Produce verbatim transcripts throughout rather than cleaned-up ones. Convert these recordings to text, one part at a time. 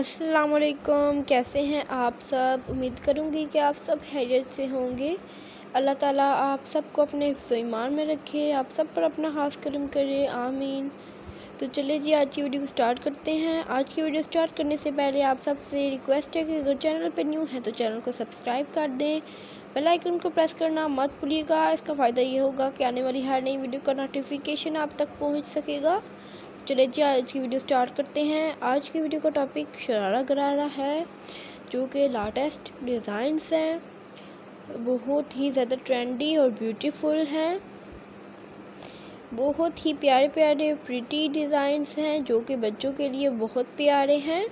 अस्सलाम वालेकुम, कैसे हैं आप सब। उम्मीद करूँगी कि आप सब खैरियत से होंगे। अल्लाह ताला आप सबको अपने हिफ्ज़ ईमान में रखे, आप सब पर अपना खास करम करे, आमीन। तो चलिए जी, आज की वीडियो को स्टार्ट करते हैं। आज की वीडियो स्टार्ट करने से पहले आप सबसे रिक्वेस्ट है कि अगर चैनल पर न्यू है तो चैनल को सब्सक्राइब कर दें, बेल आइकन को प्रेस करना मत भूलिएगा। इसका फ़ायदा ये होगा कि आने वाली हर नई वीडियो का नोटिफिकेशन आप तक पहुँच सकेगा। चलिए जी, आज की वीडियो स्टार्ट करते हैं। आज की वीडियो का टॉपिक शरारा गरारा है, जो कि लेटेस्ट डिज़ाइंस हैं, बहुत ही ज़्यादा ट्रेंडी और ब्यूटीफुल हैं। बहुत ही प्यारे प्यारे प्रिटी डिज़ाइंस हैं जो कि बच्चों के लिए बहुत प्यारे हैं।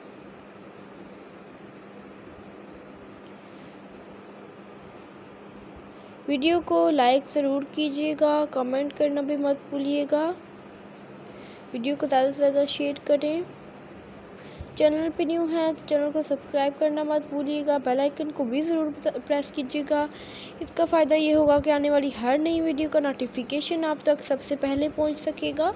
वीडियो को लाइक ज़रूर कीजिएगा, कमेंट करना भी मत भूलिएगा। वीडियो को ज़्यादा से ज़्यादा शेयर करें। चैनल पे न्यू है तो चैनल को सब्सक्राइब करना मत भूलिएगा, बेल आइकन को भी ज़रूर प्रेस कीजिएगा। इसका फ़ायदा ये होगा कि आने वाली हर नई वीडियो का नोटिफिकेशन आप तक सबसे पहले पहुंच सकेगा।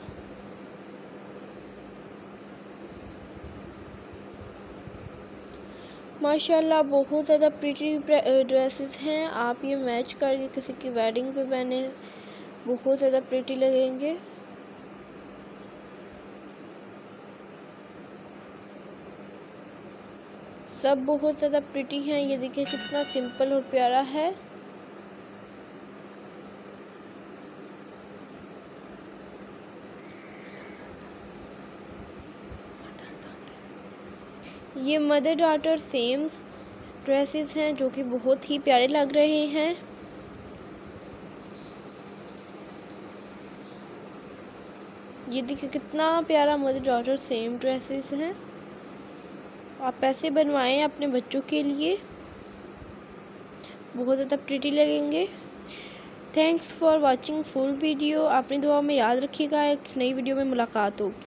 माशाल्लाह बहुत ज़्यादा प्रिटी ड्रेसेस हैं। आप ये मैच करके किसी की वेडिंग पे पहने बहुत ज़्यादा प्रिटी लगेंगे। सब बहुत ज़्यादा प्रिटी हैं। ये देखिए कितना सिंपल और प्यारा है। ये मदर डॉटर सेम ड्रेसेस हैं जो कि बहुत ही प्यारे लग रहे हैं। ये देखिए कितना प्यारा मदर डॉटर सेम ड्रेसेस हैं। आप ऐसे बनवाएं अपने बच्चों के लिए, बहुत ज़्यादा प्रिटी लगेंगे। Thanks for watching full video. आपने दुआ में याद रखिएगा, एक नई वीडियो में मुलाकात होगी।